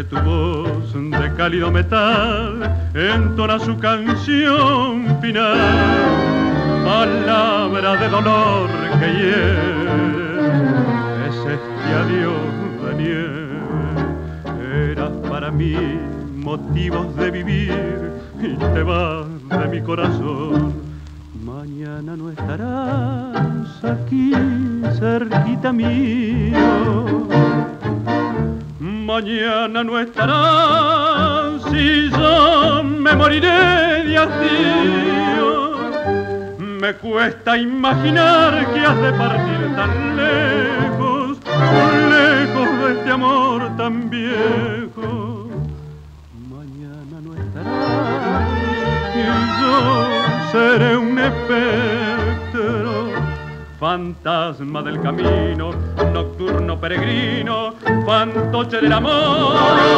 Siempre tu voz de cálido metal entona su canción final. Palabra de dolor que hiere, es este adiós de nieve. Eras para mí motivos de vivir y te vas de mi corazón. Mañana no estarás aquí cerquita mío. Mañana no estarás y yo me moriré de hastío. Me cuesta imaginar que has de partir tan lejos, lejos de este amor tan viejo. Mañana no estarás y yo seré un espectro, fantasma del camino, nocturno peregrino, fantoche del amor.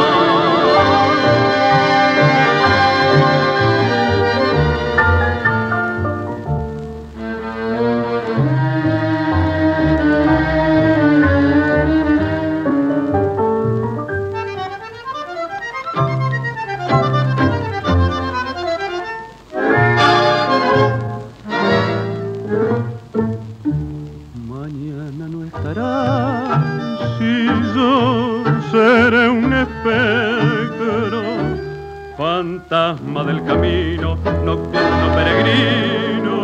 Mañana no estarás y yo seré un espectro, fantasma del camino, nocturno peregrino,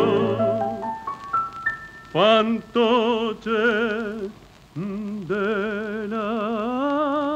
fantoche del amor.